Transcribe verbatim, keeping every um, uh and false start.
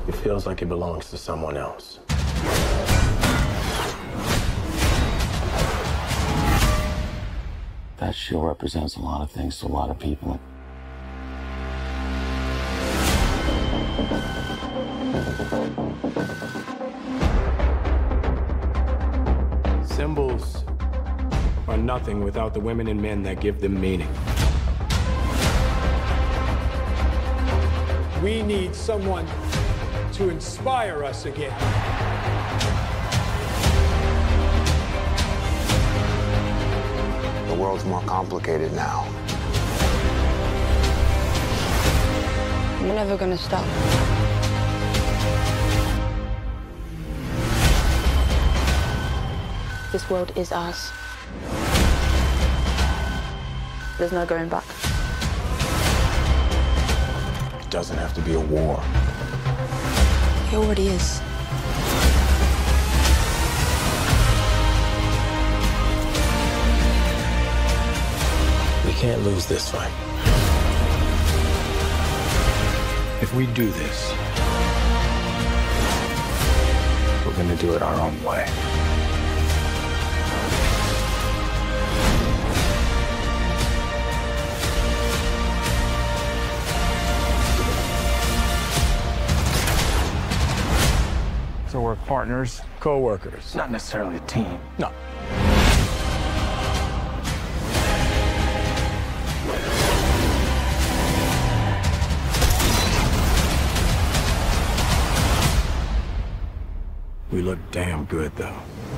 It feels like it belongs to someone else. That shield represents a lot of things to a lot of people. Symbols are nothing without the women and men that give them meaning. We need someone to inspire us again. The world's more complicated now. We're never gonna stop. This world is ours. There's no going back. It doesn't have to be a war. It already is. We can't lose this fight. If we do this, we're gonna do it our own way. So we're partners. Co-workers. Not necessarily a team. No. We look damn good, though.